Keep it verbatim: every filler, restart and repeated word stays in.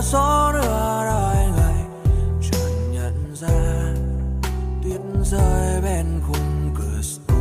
số đưa đôi người chợt nhận ra tuyết rơi bên khung cửa sổ.